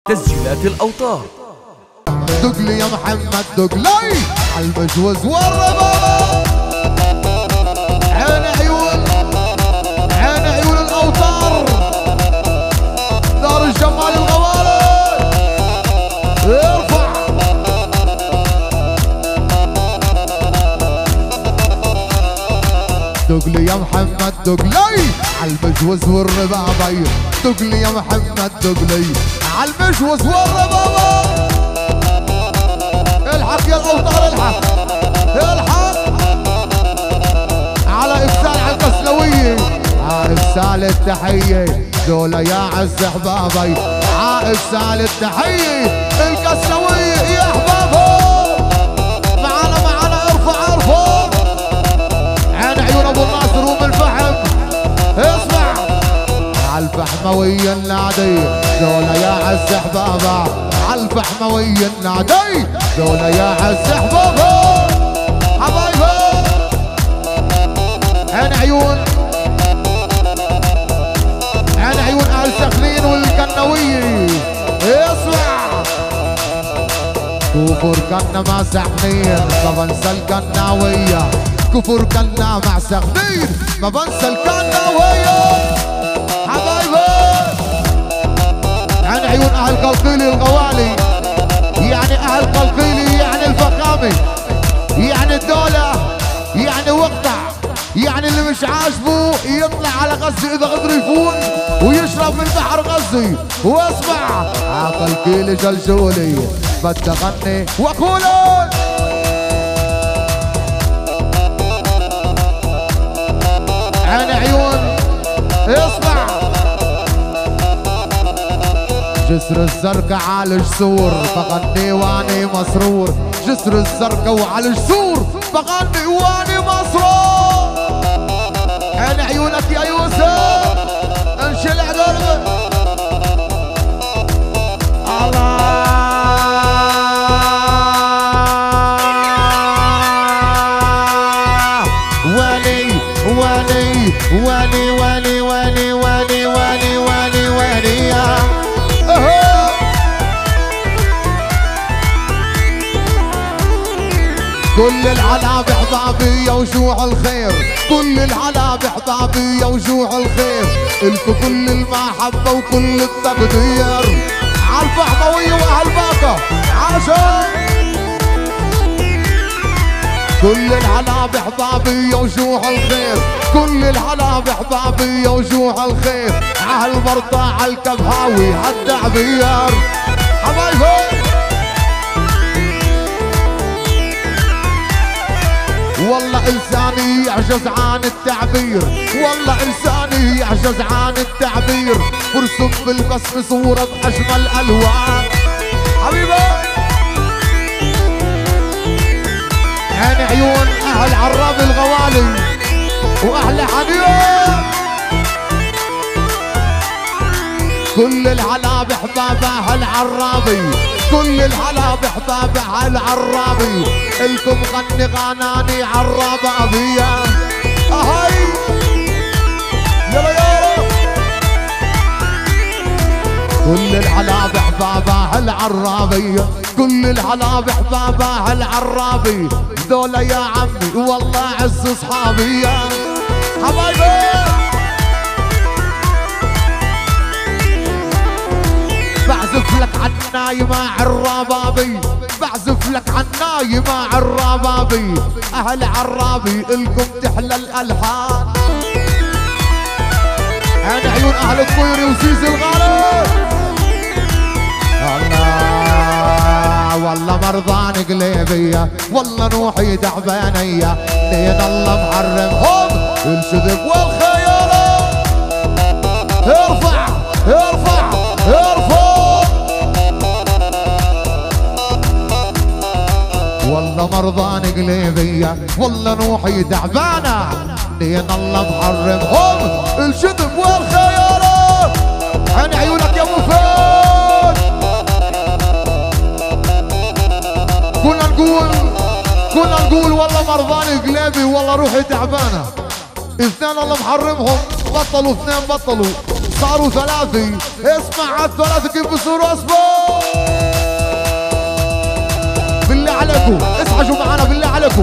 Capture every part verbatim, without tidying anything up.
تسجيلات الأوتار. دقلي يا محمد دقلي عالمجوز والربابة، عين عيون عين عيون الأوتار، دار الجمال الغوالي ارفع. دقلي يا محمد دقلي عالمجوز والربابة، دقلي يا محمد دقلي عالمجوز والربابة. الحق يا الأوتار الحق الحق على إفسال على القسلوية، على إفسال التحية دولة يا عز حبابي، على إفسال التحية القسلوية يا حبابي. معانا معانا ارفع ارفع عين عيون أبو الناصر وام الفحم. اسمع عالفحموية النادية دولة يا عز حبابي، عالفحموية النادي دولة يا عز حبابي حبايبي. عين عيون عين عيون اهل سخنين والكنوية. اسمع كفر كنا مع سخنين ما بنسى الكناوية، كفر كنا مع سخنين ما بنسى الكناوية حبايبي. عين عيون اهل قلقيلي الغوالي، يعني اهل قلقيلي يعني الفخامة، يعني الدولة، يعني وقطع، يعني اللي مش عاجبه يطلع على غزة اذا قدر يفون ويشرب من بحر غزة. واسمع عقلقيلي جلجولي بدي اغني واقولون عين عيون. اسمع جسر الزرقاء على الجسور بغني واني مسرور، جسر الزرقاء وعلى الجسور بغني واني مسرور. عين عيونك يا يوسف انشلع قلبك. الله ولي ولي ولي ولي ولي ولي ولي ولي ولي يا كل العلا بحبابي يا وجوع الخير، كل العلا بحبابي يا وجوع الخير، الكو كل المحبة وكل التقدير عالفحموية وعالباقة عاشر. كل العلا بحبابي يا وجوع الخير، كل العلا بحبابي يا وجوع الخير، عالمرضى عالكبهاوي عالتعبير حبايبي. والله إنساني يعجز عن التعبير، والله إنساني يعجز عن التعبير، برسم بالبسم صورة أجمل ألوان حبيبي. عين عيون أهل عراب الغوالي وأهل حنين، كل العلا بحباب أهل عرابي، كل العلا بحباب أهل عرابي، الكم غني غناني عرابة أبيا أهي يلا يلا. كل العلا بحباب أهل عرابي، كل العلا بحباب أهل عرابي، دولة يا عمي والله عز أصحابي حبايبي. بعزف لك عناي مع الربابي، بعزف لك عناي مع الربابي، أهل عرابي إلكم تحلى الألحان. عين عيون أهل الطيري وزيز الغالي. الله والله مرضان قليبية، والله نوحي تعبانية، لين الله محرمهم الشذب والخيالة. ارفع ارفع ارفع والله مرضان قليبية، والله نوحي تعبانة، لين الله محرمهم الشذب والخيالة. عين عيونك يا ابو فهد. كنا نقول كنا نقول والله مرضان قليبي، والله روحي تعبانة. اثنين الله محرمهم بطلوا، اثنين بطلوا، صاروا ثلاثي. اسمع عالثلاثي كيف بصيروا اصبر. بالله عليكم اصحجوا معنا بالله عليكم.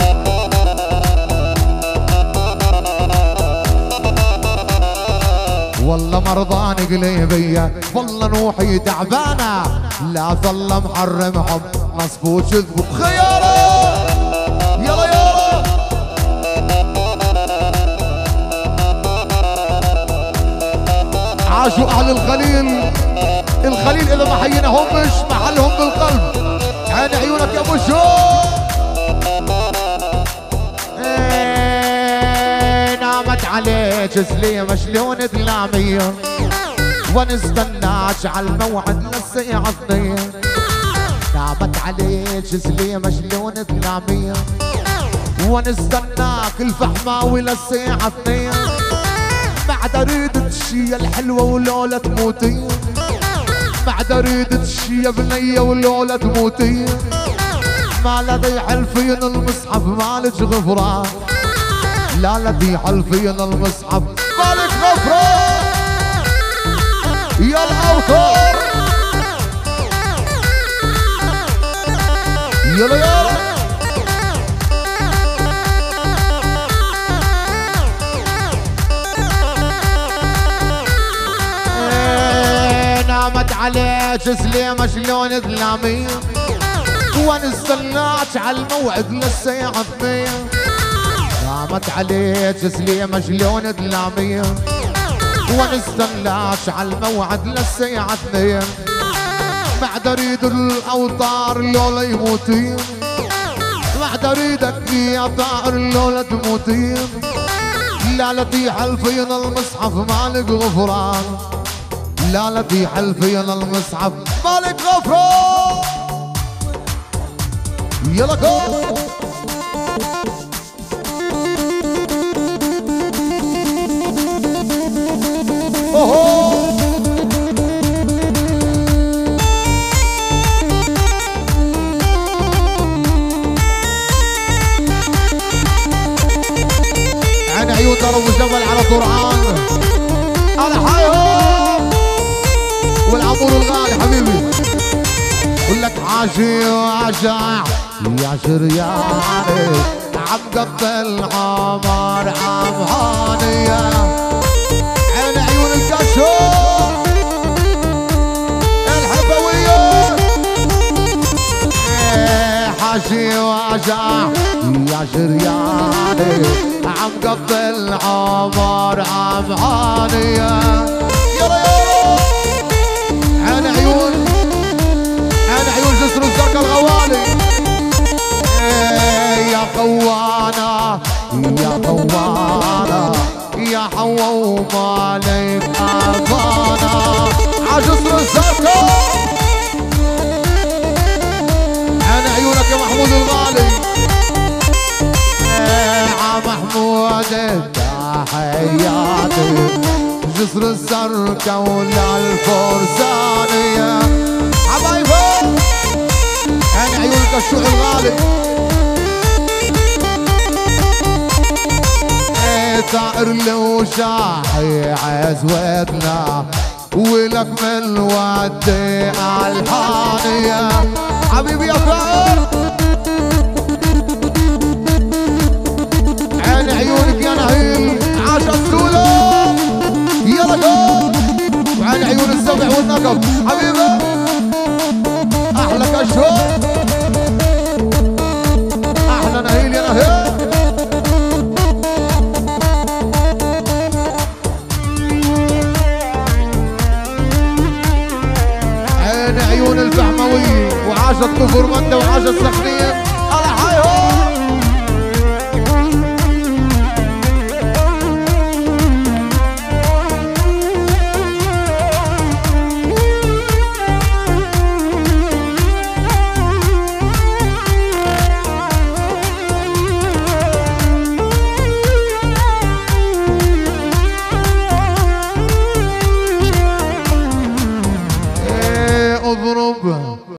والله مرضان قليبية والله نوحي تعبانة لا ظل محرمهم نصب وكذب خيارة. يلا يلا عاشوا اهل الخليل. الخليل اذا ما حيناهمش محلهم بالقلب. عين عيونك يا ابو شو. نامت عليك سليمة شلون تلامية ونستناك على الموعد للساعة اثنين. نامت عليك سليمة شلون تلامية ونستناك الفحماوي للساعة اثنين. بعد اريد تشي الحلوة ولولا تموتي. بعد اريد تشي يا بنية ولولا تموتي. ما لدي حلفين المصحف مالك غفران. لا لدي حلفين المصحف مالك غفران. يا الاوتار يلا يلا نامت عليك سليمة شلون تلامية ونستناك على الموعد للساعة اثنين. نامت عليك سليمة شلون تلامية ونستناك على الموعد للساعة اثنين. بعد اريد الاوطار لولا يموتين. بعد اريدك يا طائر لولا تموتين. لا لدي حلفين المصحف مالك غفران. لا لدي حلفين المصحف مالك غفران. يلا جو اوه عين عيون ضربوا جبل على طرعان. انا حيهم والعمور الغالي حبيبي بقول لك عاشي وعشاع يا شرياني عم قبل عمر عم هانية. عين عيون الكشوف الحفوية حاشي وعشاع يا شرياني عم قبل عمر عم هانية. يلا يلا عين عيون عين عيون جسر الزرقاء الغوالي. يا قوانا يا قوانا يا حوا ومالك أفانا عجسر الزرقاء. عين عيونك يا محمود الغالي. يا محمود تحياتي جسر الزرقاء ولا الفرسانية حبايبي. عين عيونك الشوح الغالي. طائر لو شاحي عزوتنا ولك من ودي الحانية حبيبي يا طائر. عين عيونك يا نهيل عاش السولة. يلا جو وعين عيون السبع والنقب حبيبي احلى كشوف احلى نهيل يا نهيل. عين عيون الفحموية وعاشت كفر مندة وعاشت سخنية.